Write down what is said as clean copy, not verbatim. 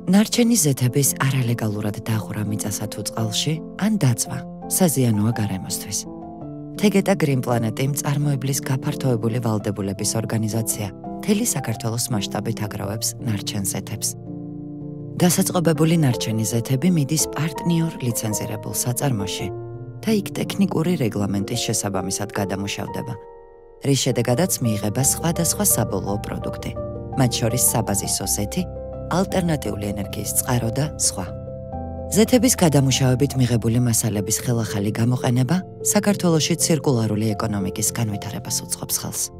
ნარჩენი ზეთების არალეგალურად დაღვრა მიწასა თუ წყალში, ან დაწვა, საზიანოა გარემოსთვის. თეგეტა გრინ პლანეტი მწარმოებლის გაფართოებული ვალდებულების ორგანიზაცია მთელი საქართველოს მასშტაბით აგროვებს ნარჩენ ზეთებს. დასაწყობებული ნარჩენი ზეთები მიდის პარტნიორ ლიცენზირებულ საწარმოში და იქ ტექნიკური რეგლამენტის შესაბამისად გადამუშავდება, რის შედეგადაც მიიღება სხვადასხვა საბოლოო პროდუქტი, მათ შორის საბაზისო ზეთი, ალტერნატიული ენერგიის წყარო და სხვა. ზეთების გადამუშავებით მიღებული მასალების ხელახალი გამოყენება საქართველოში ცირკულარული ეკონომიკის განვითარებას უწყობს ხელს.